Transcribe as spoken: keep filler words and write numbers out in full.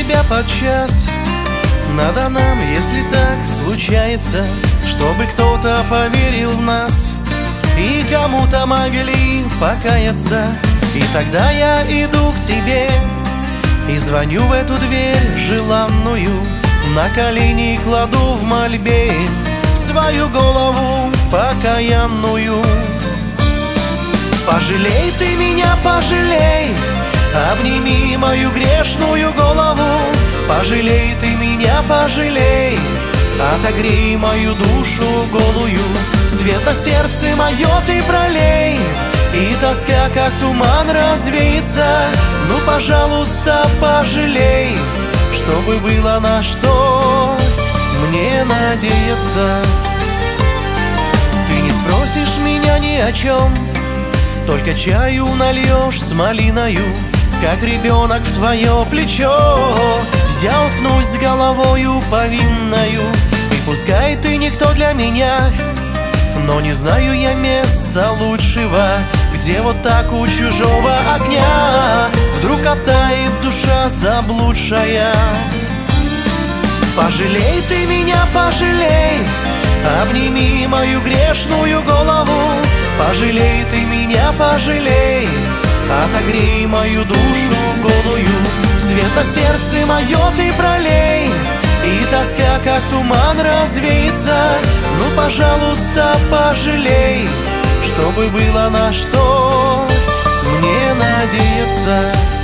тебя подчас. Надо нам, если так случается, чтобы кто-то поверил в нас и кому-то могли покаяться. И тогда я иду к тебе и звоню в эту дверь желанную, на колени кладу в мольбе свою голову покаянную. Пожалей ты меня, пожалей, обними мою грешную голову. Пожалей ты меня, пожалей, отогрей мою душу голую. Свет на сердце мое ты пролей, и тоска, как туман, развеется. Ну, пожалуйста, пожалей, чтобы было на что мне надеяться. Ты не спросишь меня ни о чем, только чаю нальешь с малиною, как ребенок в твое плечо. Я уткнусь головою повинною, и пускай ты никто для меня, но не знаю я места лучшего, где вот так у чужого огня вдруг оттает душа заблудшая. Пожалей ты меня, пожалей, обними мою грешную голову. Пожалей ты меня, пожалей, отогрей мою душу голую. Свет на сердце мое ты пролей, и тоска, как туман, развеется. Ну, пожалуйста, пожалей, чтобы было на что мне надеяться.